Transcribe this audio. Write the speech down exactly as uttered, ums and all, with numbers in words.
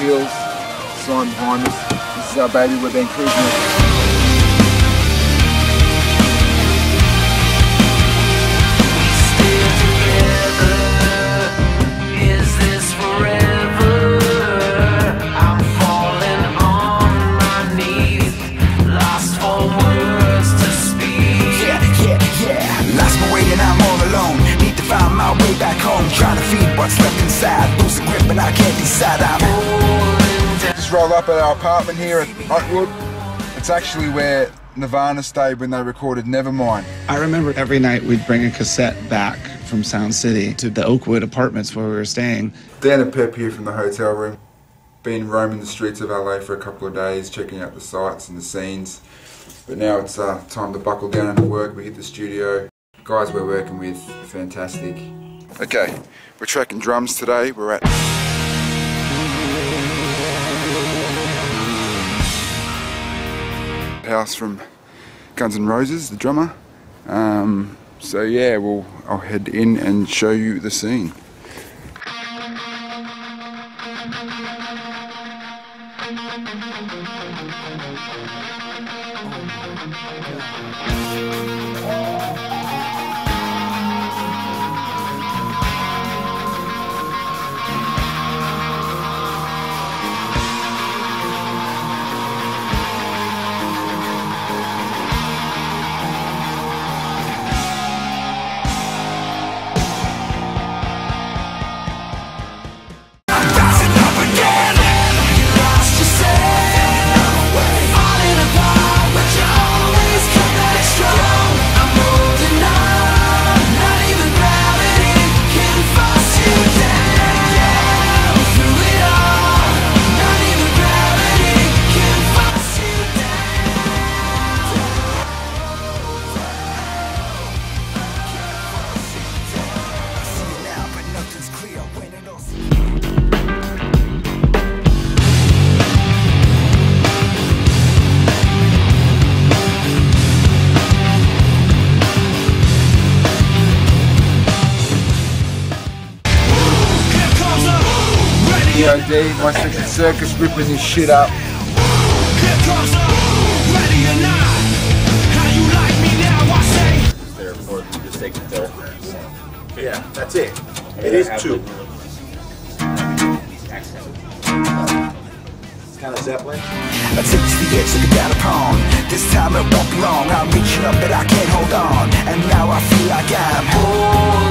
Hills, sign behind us. This is our baby, we've been cruising it. Trying to feed what's left inside, lose the grip and I can't decide. I'm holding down. Just rolled up at our apartment here at Oakwood. It's actually where Nirvana stayed when they recorded Nevermind. I remember every night we'd bring a cassette back from Sound City to the Oakwood apartments where we were staying. Dan and Pep here from the hotel room. Been roaming the streets of L A for a couple of days, checking out the sights and the scenes. But now it's uh, time to buckle down into work. We hit the studio. The guys we're working with, fantastic. Okay, we're tracking drums today. We're at house from Guns N' Roses, the drummer. Um, so yeah, we'll I'll head in and show you the scene. O D, my section Circus, ripping this shit up. There for you just take it there. Yeah, that's it. It is two. Kind of Zeppelin. I take to the edge, looking down upon. This time it won't be long. I'm reaching up, but I can't hold on. And now I feel like I'm holding.